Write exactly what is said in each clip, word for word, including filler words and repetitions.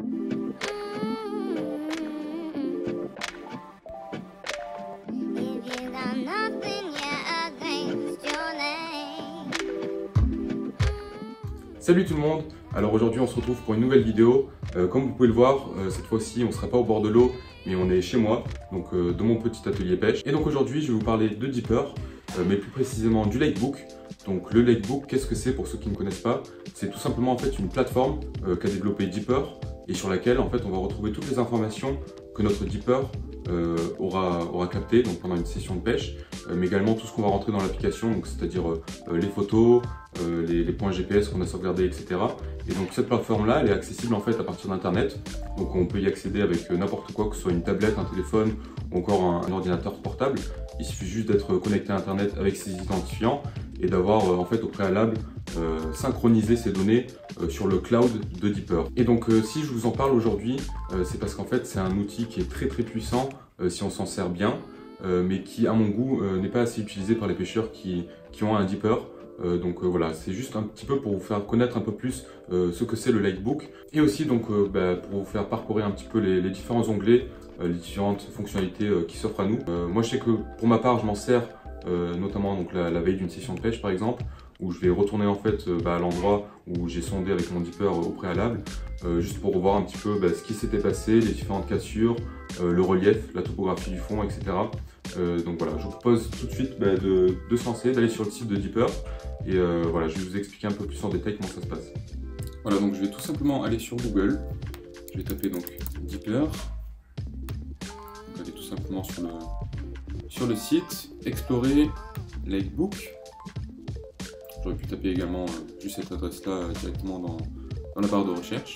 Salut tout le monde. Alors aujourd'hui on se retrouve pour une nouvelle vidéo. Euh, comme vous pouvez le voir, euh, cette fois-ci on ne sera pas au bord de l'eau, mais on est chez moi, donc euh, dans mon petit atelier pêche. Et donc aujourd'hui je vais vous parler de Dipper, euh, mais plus précisément du Lakebook. Donc le Lakebook, qu'est-ce que c'est pour ceux qui ne connaissent pas? C'est tout simplement en fait une plateforme euh, qu'a développée Dipper et sur laquelle en fait on va retrouver toutes les informations que notre Dipper euh, aura, aura captées donc pendant une session de pêche, euh, mais également tout ce qu'on va rentrer dans l'application, donc c'est-à-dire euh, les photos, euh, les, les points G P S qu'on a sauvegardés, et cetera. Et donc cette plateforme-là, elle est accessible en fait à partir d'Internet, donc on peut y accéder avec n'importe quoi, que ce soit une tablette, un téléphone ou encore un, un ordinateur portable. Il suffit juste d'être connecté à Internet avec ses identifiants et d'avoir euh, en fait au préalable euh, synchronisé ces données euh, sur le cloud de Dipper. Et donc euh, si je vous en parle aujourd'hui, euh, c'est parce qu'en fait c'est un outil qui est très très puissant euh, si on s'en sert bien, euh, mais qui à mon goût euh, n'est pas assez utilisé par les pêcheurs qui, qui ont un Dipper. Euh, donc euh, voilà, c'est juste un petit peu pour vous faire connaître un peu plus euh, ce que c'est le Lakebook et aussi donc euh, bah, pour vous faire parcourir un petit peu les, les différents onglets, euh, les différentes fonctionnalités euh, qui s'offrent à nous. Euh, moi je sais que pour ma part je m'en sers euh, notamment donc la, la veille d'une session de pêche par exemple, où je vais retourner en fait euh, bah, à l'endroit où j'ai sondé avec mon Dipper euh, au préalable, euh, juste pour revoir un petit peu bah, ce qui s'était passé, les différentes cassures, euh, le relief, la topographie du fond, et cetera. Euh, donc voilà, je vous propose tout de suite bah, de, de se lancer, d'aller sur le site de Dipper et euh, voilà, je vais vous expliquer un peu plus en détail comment ça se passe. Voilà, donc je vais tout simplement aller sur Google, je vais taper donc Dipper, donc aller tout simplement sur le, sur le site, explorer Lakebook. J'aurais pu taper également euh, juste cette adresse-là euh, directement dans, dans la barre de recherche.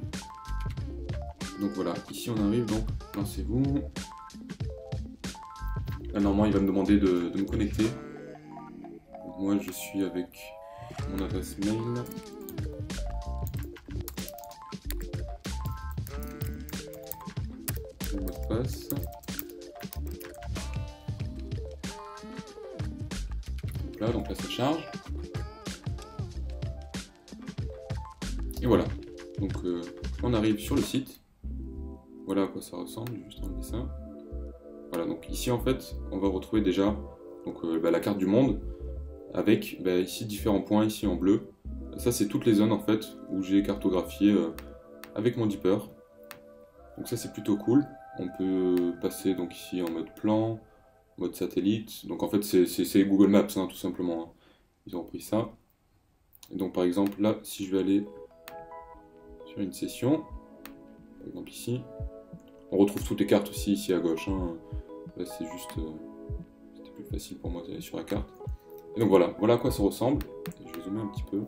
Donc voilà, ici on arrive, donc lancez-vous. Là normalement il va me demander de, de me connecter. Donc, moi je suis avec mon adresse mail. Le mot de passe. Donc là, donc là ça charge. Et voilà, donc euh, on arrive sur le site, voilà à quoi ça ressemble, je vais juste enlever ça. Voilà, donc ici en fait, on va retrouver déjà donc, euh, bah, la carte du monde, avec bah, ici différents points, ici en bleu. Ça c'est toutes les zones en fait, où j'ai cartographié euh, avec mon Dipper. Donc ça c'est plutôt cool, on peut passer donc ici en mode plan, mode satellite, donc en fait c'est Google Maps hein, tout simplement, hein. Ils ont repris ça. Et donc par exemple là, si je vais aller sur une session, par exemple ici, on retrouve toutes les cartes aussi ici à gauche, hein. Là c'est juste, euh, c'était plus facile pour moi d'aller sur la carte. Et donc voilà, voilà à quoi ça ressemble. Et je vais zoomer un petit peu,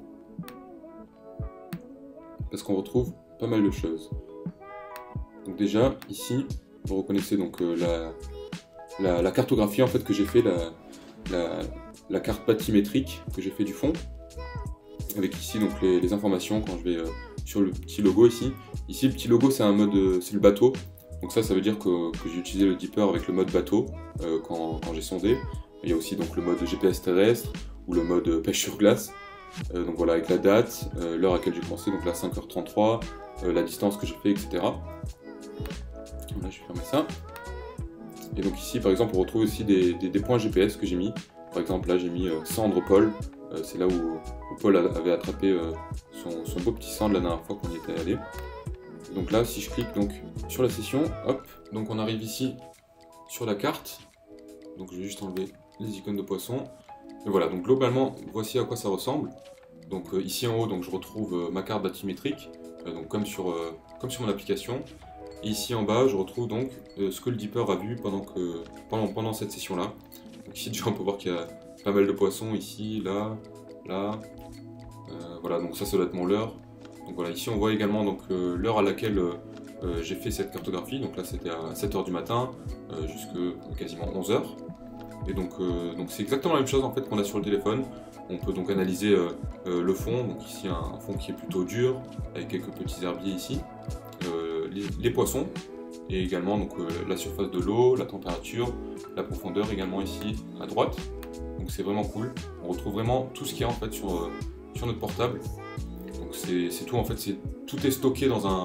parce qu'on retrouve pas mal de choses. Donc déjà ici, vous reconnaissez donc euh, la, la, la cartographie en fait que j'ai fait, la, la, la carte bathymétrique que j'ai fait du fond, avec ici donc les, les informations quand je vais euh, sur le petit logo ici. Ici le petit logo c'est un mode, c'est le bateau. Donc ça ça veut dire que, que j'ai utilisé le Dipper avec le mode bateau euh, quand, quand j'ai sondé. Il y a aussi donc le mode G P S terrestre ou le mode pêche sur glace. Euh, donc voilà, avec la date, euh, l'heure à laquelle j'ai commencé, donc là cinq heures trente-trois, euh, la distance que j'ai fait, et cetera. Là je vais fermer ça. Et donc ici par exemple on retrouve aussi des, des, des points G P S que j'ai mis. Par exemple là j'ai mis euh, cendre Paul. Euh, c'est là où, où Paul avait attrapé euh, son, son beau petit cendre la dernière fois qu'on y était allé. Donc là, si je clique donc sur la session, hop, donc on arrive ici sur la carte. Donc je vais juste enlever les icônes de poisson. Et voilà, donc globalement, voici à quoi ça ressemble. Donc euh, ici en haut, donc je retrouve euh, ma carte bathymétrique, euh, donc comme sur, euh, comme sur mon application. Et ici en bas, je retrouve donc euh, ce que le Dipper a vu pendant, que, pendant, pendant cette session-là. Donc ici déjà on peut voir qu'il y a pas mal de poissons ici, là, là, euh, voilà, donc ça, ça doit être mon leurre. Donc voilà, ici on voit également donc euh, l'heure à laquelle euh, j'ai fait cette cartographie. Donc là c'était à sept heures du matin euh, jusqu'à quasiment onze heures. Et donc euh, donc c'est exactement la même chose en fait qu'on a sur le téléphone. On peut donc analyser euh, euh, le fond. Donc ici un, un fond qui est plutôt dur avec quelques petits herbiers ici, euh, les, les poissons et également donc euh, la surface de l'eau, la température, la profondeur également ici à droite. Donc c'est vraiment cool. On retrouve vraiment tout ce qu'il y a en fait sur, euh, sur notre portable. Donc c'est tout en fait, c'est tout est stocké dans un,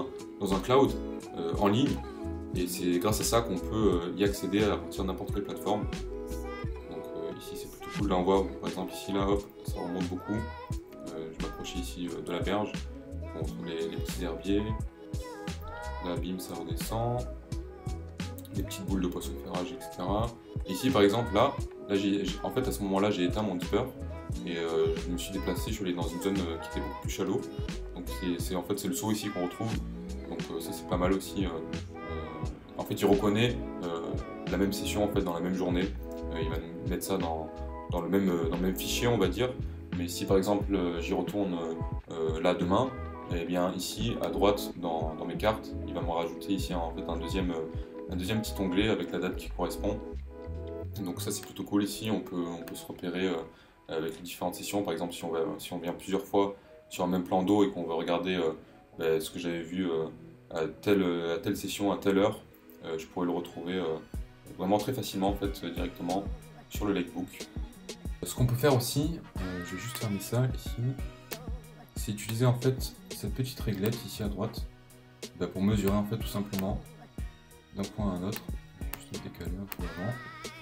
dans un cloud euh, en ligne, et c'est grâce à ça qu'on peut euh, y accéder à partir de n'importe quelle plateforme. Donc euh, ici c'est plutôt cool, là on voit par exemple ici là hop, ça remonte beaucoup. Euh, je m'approche ici euh, de la berge, on trouve les, les petits herbiers, là bim ça redescend, des petites boules de poisson-ferrage, et cetera. Et ici par exemple là, là j'ai, en fait à ce moment là j'ai éteint mon dipper et euh, je me suis déplacé, je suis allé dans une zone euh, qui était beaucoup plus shallow. Donc c'est en fait c'est le saut ici qu'on retrouve, donc euh, ça c'est pas mal aussi. Euh, euh, en fait il reconnaît euh, la même session en fait dans la même journée, euh, il va mettre ça dans, dans, le même, dans le même fichier on va dire. Mais si par exemple euh, j'y retourne euh, là demain, et bien ici à droite dans, dans mes cartes, il va me rajouter ici en fait un deuxième, euh, un deuxième petit onglet avec la date qui correspond. Donc ça c'est plutôt cool ici, on peut, on peut se repérer euh, avec les différentes sessions. Par exemple si on, va, si on vient plusieurs fois sur un même plan d'eau et qu'on veut regarder euh, bah, ce que j'avais vu euh, à, telle, à telle session, à telle heure, euh, je pourrais le retrouver euh, vraiment très facilement en fait, directement sur le Lakebook. Ce qu'on peut faire aussi, euh, je vais juste fermer ça ici, c'est utiliser en fait cette petite réglette ici à droite bah, pour mesurer en fait tout simplement d'un point à un autre. Je vais juste le décaler un peu avant.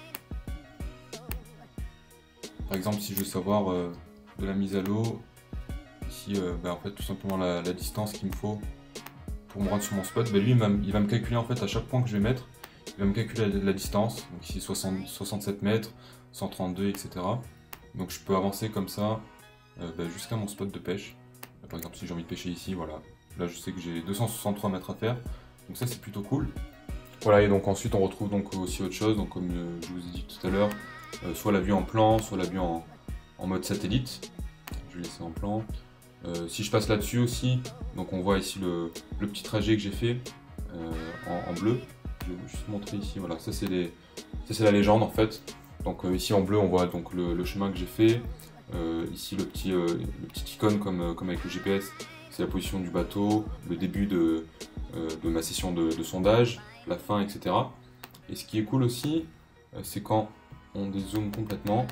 Par exemple si je veux savoir euh, de la mise à l'eau, ici euh, bah, en fait tout simplement la, la distance qu'il me faut pour me rendre sur mon spot, bah, lui il va, il va me calculer en fait à chaque point que je vais mettre, il va me calculer la, la distance, donc ici soixante, soixante-sept mètres, cent trente-deux, et cetera. Donc je peux avancer comme ça euh, bah, jusqu'à mon spot de pêche. Là, par exemple si j'ai envie de pêcher ici, voilà. Là je sais que j'ai deux cent soixante-trois mètres à faire, donc ça c'est plutôt cool. Voilà, et donc ensuite on retrouve donc aussi autre chose, donc comme euh, je vous ai dit tout à l'heure, euh, soit la vue en plan, soit la vue en, en mode satellite. Je vais laisser en plan. Euh, si je passe là-dessus aussi, donc on voit ici le, le petit trajet que j'ai fait euh, en, en bleu. Je vais vous juste montrer ici, voilà, ça c'est les, ça c'est la légende en fait. Donc euh, ici en bleu on voit donc le, le chemin que j'ai fait. Euh, ici le petit, euh, le petit icône comme, euh, comme avec le G P S, c'est la position du bateau, le début de, euh, de ma session de, de sondage, la fin, et cetera. Et ce qui est cool aussi, euh, c'est quand on dézoome complètement.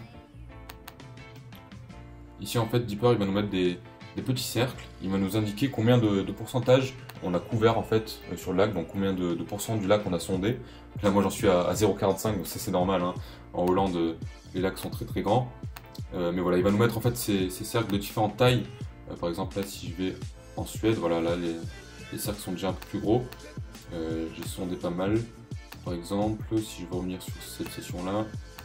Ici en fait Dipper il va nous mettre des, des petits cercles, il va nous indiquer combien de, de pourcentage on a couvert en fait euh, sur le lac, donc combien de, de pourcents du lac on a sondé. Là moi j'en suis à, à zéro virgule quarante-cinq, donc ça c'est normal, hein. En Hollande euh, les lacs sont très très grands. Euh, mais voilà, il va nous mettre en fait ces, ces cercles de différentes tailles. Euh, par exemple là si je vais en Suède, voilà là les, les cercles sont déjà un peu plus gros. Euh, j'ai sondé pas mal. Par exemple si je veux revenir sur cette session là,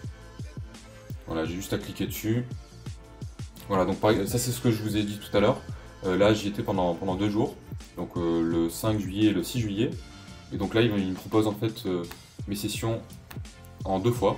voilà j'ai juste à cliquer dessus. Voilà, donc ça c'est ce que je vous ai dit tout à l'heure. Euh, là j'y étais pendant, pendant deux jours, donc euh, le cinq juillet et le six juillet. Et donc là il, il me propose en fait euh, mes sessions en deux fois.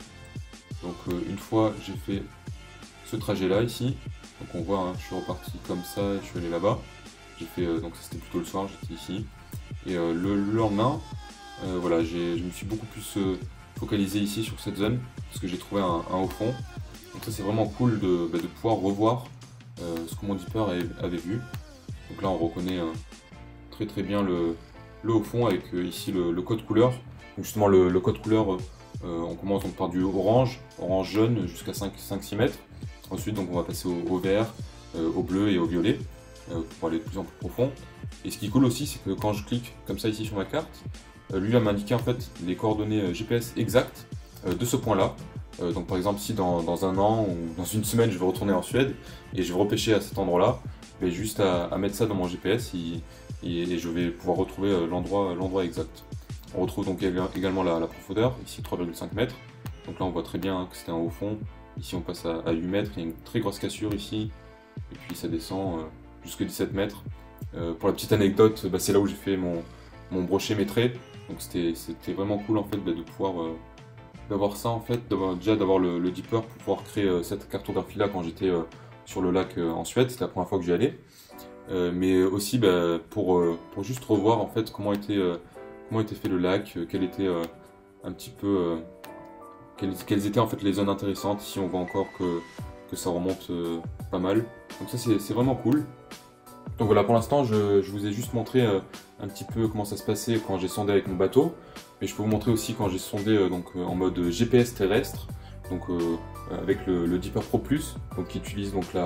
Donc euh, une fois j'ai fait ce trajet là ici, donc on voit, hein, je suis reparti comme ça et je suis allé là-bas. J'ai fait, euh, donc c'était plutôt le soir, j'étais ici. Et euh, le, le lendemain, euh, voilà, je me suis beaucoup plus euh, focalisé ici sur cette zone, parce que j'ai trouvé un, un haut fond. Donc ça c'est vraiment cool de, bah, de pouvoir revoir euh, ce que mon Dipper avait vu. Donc là on reconnaît euh, très très bien le, le haut fond avec euh, ici le, le code couleur. Donc justement le, le code couleur, euh, on commence donc par du orange, orange jaune jusqu'à cinq à six mètres. Ensuite donc on va passer au, au vert, euh, au bleu et au violet euh, pour aller de plus en plus profond. Et ce qui est cool aussi c'est que quand je clique comme ça ici sur ma carte, euh, lui va m'indiquer en fait les coordonnées G P S exactes euh, de ce point là. Euh, donc par exemple si dans, dans un an ou dans une semaine je veux retourner en Suède et je veux repêcher à cet endroit là, ben, juste à, à mettre ça dans mon G P S et, et, et je vais pouvoir retrouver euh, l'endroit l'endroit exact. On retrouve donc également la, la profondeur, ici trois virgule cinq mètres, donc là on voit très bien hein, que c'était un haut fond. Ici on passe à, à huit mètres, il y a une très grosse cassure ici, et puis ça descend euh, jusqu'à dix-sept mètres. Euh, pour la petite anecdote, bah, c'est là où j'ai fait mon, mon brochet maîtré, donc c'était vraiment cool en fait bah, de pouvoir euh, d'avoir ça en fait, déjà d'avoir le, le Dipper pour pouvoir créer euh, cette cartographie là quand j'étais euh, sur le lac euh, en Suède, c'était la première fois que j'y allais. Euh, mais aussi bah, pour, euh, pour juste revoir en fait comment était, euh, comment était fait le lac, euh, quel était euh, un petit peu... Euh, Quelles, quelles étaient en fait les zones intéressantes. Ici on voit encore que, que ça remonte euh, pas mal, donc ça c'est vraiment cool. Donc voilà, pour l'instant je, je vous ai juste montré euh, un petit peu comment ça se passait quand j'ai sondé avec mon bateau, mais je peux vous montrer aussi quand j'ai sondé euh, donc, euh, en mode G P S terrestre, donc euh, avec le, le Dipper Pro Plus, donc qui utilise donc la,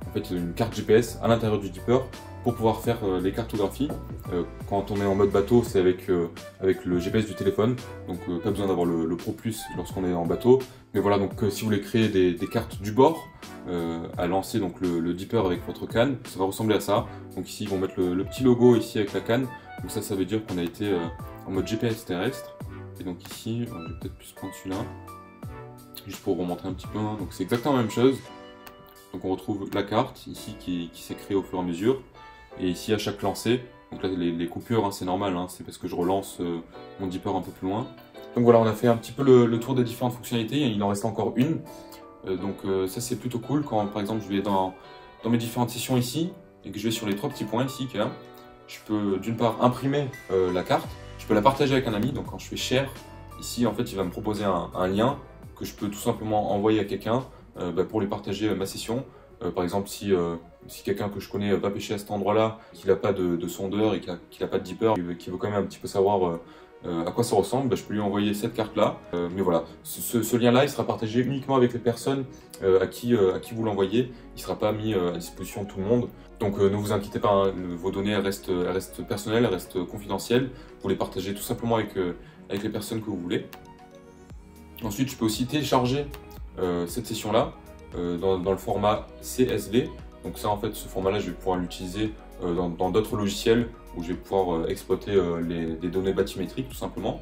en fait une carte G P S à l'intérieur du Deeper pour pouvoir faire euh, les cartographies. Euh, quand on est en mode bateau, c'est avec, euh, avec le G P S du téléphone, donc euh, pas besoin d'avoir le, le Pro Plus lorsqu'on est en bateau. Mais voilà, donc euh, si vous voulez créer des, des cartes du bord, euh, à lancer donc le, le Deeper avec votre canne, ça va ressembler à ça. Donc ici ils vont mettre le, le petit logo ici avec la canne, donc ça ça veut dire qu'on a été euh, en mode G P S terrestre. Et donc ici, je vais peut-être plus prendre celui-là, juste pour remontrer un petit peu, hein. Donc c'est exactement la même chose. Donc on retrouve la carte ici qui, qui s'est créée au fur et à mesure, et ici à chaque lancée, donc là les, les coupures hein, c'est normal, hein, c'est parce que je relance euh, mon Deeper un peu plus loin. Donc voilà, on a fait un petit peu le, le tour des différentes fonctionnalités, il en reste encore une. Euh, donc euh, ça c'est plutôt cool quand par exemple je vais dans, dans mes différentes sessions ici, et que je vais sur les trois petits points ici qu'il y a, je peux d'une part imprimer euh, la carte, je peux la partager avec un ami, donc quand je fais share, ici en fait il va me proposer un, un lien que je peux tout simplement envoyer à quelqu'un euh, bah, pour lui partager euh, ma session. Euh, par exemple si, euh, si quelqu'un que je connais va pêcher à cet endroit-là, qu'il n'a pas de, de sondeur et qu'il n'a qu'il a pas de Deeper, qui veut quand même un petit peu savoir euh, euh, à quoi ça ressemble, bah, je peux lui envoyer cette carte-là. Euh, mais voilà, ce, ce, ce lien-là il sera partagé uniquement avec les personnes euh, à, qui, euh, à qui vous l'envoyez, il ne sera pas mis euh, à disposition de tout le monde. Donc euh, ne vous inquiétez pas, hein, vos données elles restent, elles restent personnelles, elles restent confidentielles, vous les partagez tout simplement avec, euh, avec les personnes que vous voulez. Ensuite, je peux aussi télécharger euh, cette session-là euh, dans, dans le format C S V. Donc ça, en fait, ce format-là, je vais pouvoir l'utiliser euh, dans d'autres logiciels où je vais pouvoir euh, exploiter euh, les, des données bathymétriques, tout simplement.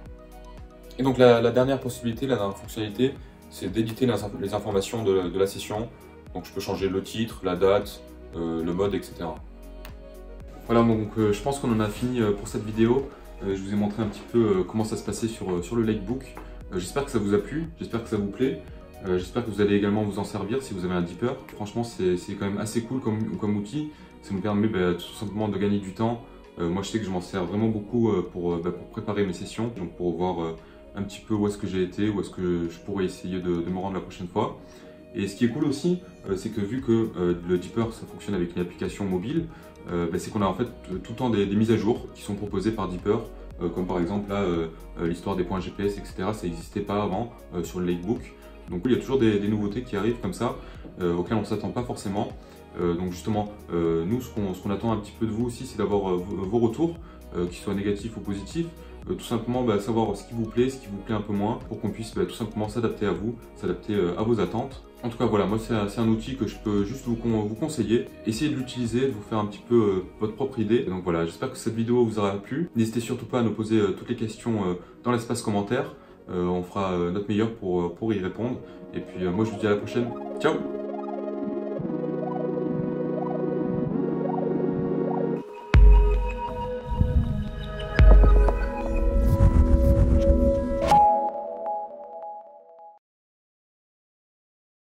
Et donc la, la dernière possibilité, la dernière fonctionnalité, c'est d'éditer les, les informations de, de la session. Donc je peux changer le titre, la date, euh, le mode, et cetera. Voilà, donc euh, je pense qu'on en a fini euh, pour cette vidéo. Euh, je vous ai montré un petit peu euh, comment ça se passait sur, euh, sur le Lakebook. Euh, j'espère que ça vous a plu, j'espère que ça vous plaît. Euh, j'espère que vous allez également vous en servir si vous avez un Deeper. Franchement, c'est quand même assez cool comme, comme outil. Ça nous permet bah, tout simplement de gagner du temps. Euh, moi, je sais que je m'en sers vraiment beaucoup euh, pour, bah, pour préparer mes sessions, donc pour voir euh, un petit peu où est-ce que j'ai été, où est-ce que je pourrais essayer de, de me rendre la prochaine fois. Et ce qui est cool aussi, euh, c'est que vu que euh, le Deeper ça fonctionne avec une application mobile, euh, bah, c'est qu'on a en fait tout le temps des, des mises à jour qui sont proposées par Deeper, euh, comme par exemple là euh, l'histoire des points G P S, et cetera. Ça n'existait pas avant euh, sur le Lakebook. Donc il y a toujours des, des nouveautés qui arrivent comme ça, euh, auxquelles on ne s'attend pas forcément. Euh, donc justement, euh, nous ce qu'on ce qu'on attend un petit peu de vous aussi, c'est d'avoir euh, vos retours, euh, qu'ils soient négatifs ou positifs. Euh, tout simplement bah, savoir ce qui vous plaît, ce qui vous plaît un peu moins, pour qu'on puisse bah, tout simplement s'adapter à vous, s'adapter euh, à vos attentes. En tout cas voilà, moi c'est un, un outil que je peux juste vous, vous conseiller. Essayez de l'utiliser, de vous faire un petit peu euh, votre propre idée. Et donc voilà, j'espère que cette vidéo vous aura plu. N'hésitez surtout pas à nous poser euh, toutes les questions euh, dans l'espace commentaire. Euh, on fera euh, notre meilleur pour, pour y répondre. Et puis euh, moi je vous dis à la prochaine. Ciao!